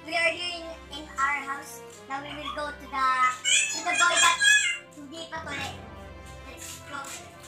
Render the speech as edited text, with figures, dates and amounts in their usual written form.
we are here in our house. Now we will go to the boy, but hindi pa tuloy. Let's go.